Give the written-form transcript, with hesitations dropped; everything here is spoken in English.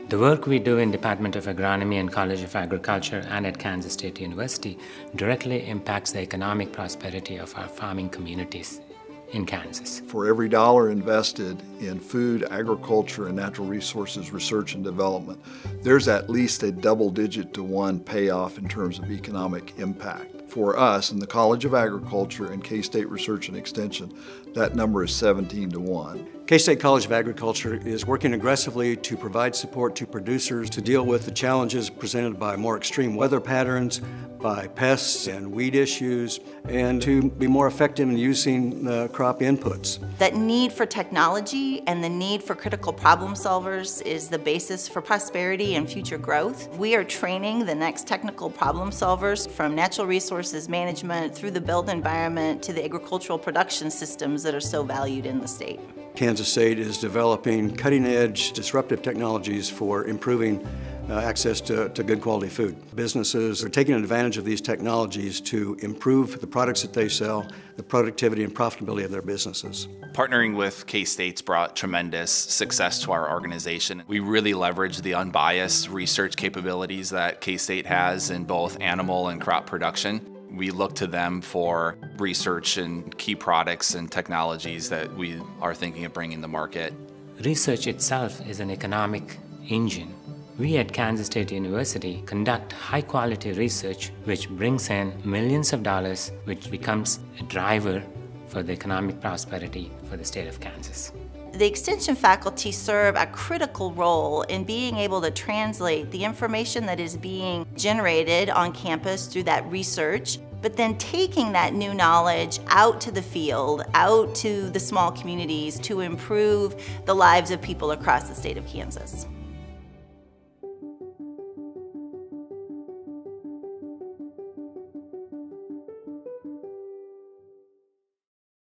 The work we do in Department of Agronomy and College of Agriculture and at Kansas State University directly impacts the economic prosperity of our farming communities in Kansas. For every dollar invested in food, agriculture, and natural resources research and development, there's at least a double-digit to one payoff in terms of economic impact. For us in the College of Agriculture and K-State Research and Extension, that number is 17 to 1. K-State College of Agriculture is working aggressively to provide support to producers to deal with the challenges presented by more extreme weather patterns, by pests and weed issues, and to be more effective in using crop inputs. That need for technology and the need for critical problem solvers is the basis for prosperity and future growth. We are training the next technical problem solvers from natural resources management through the built environment to the agricultural production systems that are so valued in the state. Kansas State is developing cutting-edge disruptive technologies for improving access to good quality food. Businesses are taking advantage of these technologies to improve the products that they sell, the productivity and profitability of their businesses. Partnering with K-State's brought tremendous success to our organization. We really leverage the unbiased research capabilities that K-State has in both animal and crop production. We look to them for research and key products and technologies that we are thinking of bringing to market. Research itself is an economic engine. We at Kansas State University conduct high-quality research which brings in millions of dollars, which becomes a driver for the economic prosperity for the state of Kansas. The Extension faculty serve a critical role in being able to translate the information that is being generated on campus through that research, but then taking that new knowledge out to the field, out to the small communities to improve the lives of people across the state of Kansas.